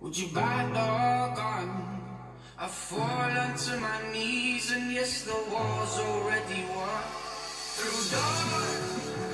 Would you buy a gun? I fall onto my knees, and yes, the war's already won. Through dark